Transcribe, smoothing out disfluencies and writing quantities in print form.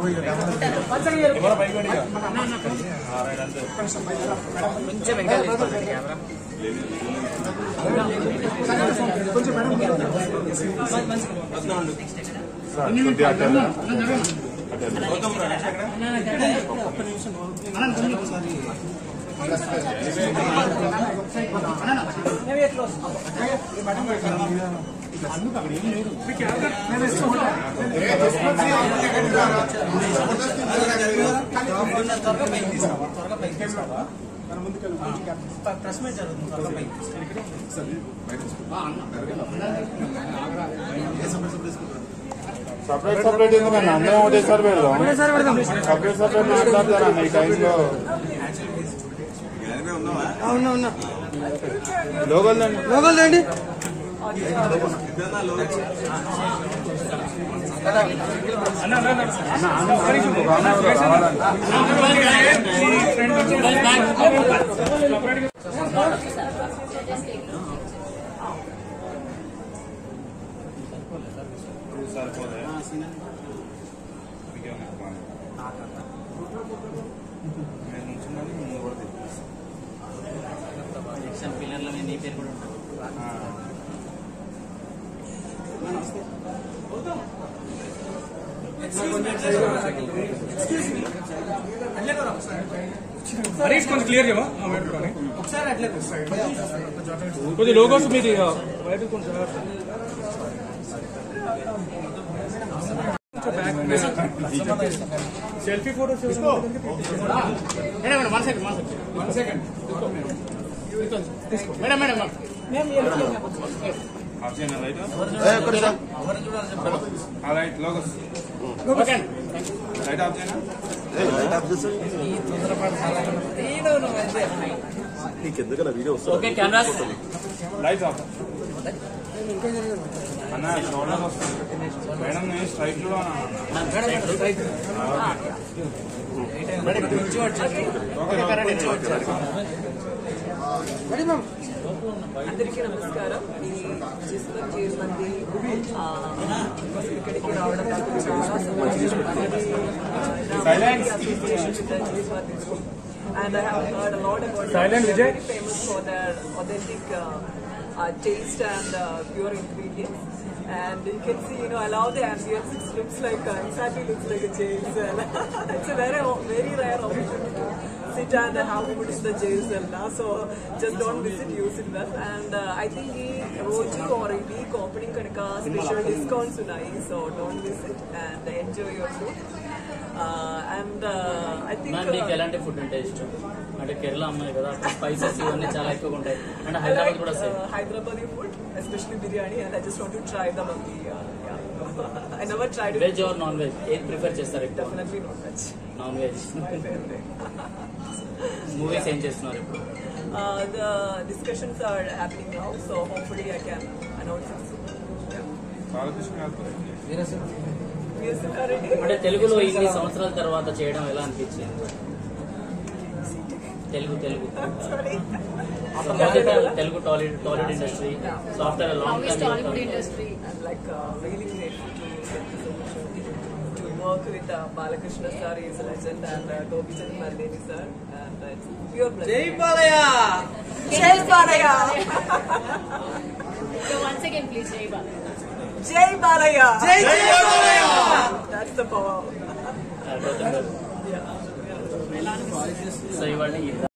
Separate separate ఎందుకన్నా అందరం ఒకటేసారి పెడదాం. సపరేట్ సపరేట్ మాట్లాడతారన్న ఈ టైంలో. లోగల్ రండి. పిల్లర్ల మీద నీ పేరు కూడా ఉంటుంది. హరీష్ కొంచెం క్లియర్ చేయమా కొద్ది లోగోస్ మీది సెల్ఫీ ఫోటోస్ మేడం మేడం నీకెందుకన్నా video okay camera light off అన్న షోల్డర్ వస్తుంది మేడం. నేను స్ట్రైట్ కూడా అందరికీ నమస్కారం. ఈ జిస్మత్ మంది ఇక్కడికి రావడం నాకు చాలా సంతోషం. And I have heard a lot about it. Very famous for their authentic taste and pure ingredients. And you can see, I love the ambience. It looks like exactly looks like a jail cell. It's a very rare opportunity to sit and have food in the jail cell. So just don't miss it, use it well. And I think the Roji or a week opening kanaka special discounts unnai. So don't miss it and enjoy your food. And I think మీకు ఎలాంటి food అంటే ఇష్టం? అంటే కేరళ అమ్మాయి కదా, spices ఇవన్నీ చాలా ఎక్కువగా ఉంటాయి. అంటే హైదరాబాద్ కూడా Hyderabadi food, especially biryani, and I just want to try the Mandi. I never tried it. Veg or non veg ఏది ప్రిఫర్ చేస్తారు? Definitely non veg. Non veg. Movies ఏం చేస్తున్నారు ఇప్పుడు? The discussions are happening now, so hopefully I can announce it soon. Veera Simha Reddy. అంటే తెలుగులో ఇన్ని సంవత్సరాల తర్వాత చేయడం ఎలా అనిపించింది? Telugu Telugu Tollywood industry. So after long time Tollywood industry I'm like really grateful to get this opportunity to work with Balakrishna sir. He is a legend, and Gopichand Mandi sir, and it's pure blessing. జై Balayya. Jai Balaya. So once again, please, Jai Balaya. Jai Balaya. Jai Balaya. That's the power. So ఇవాళ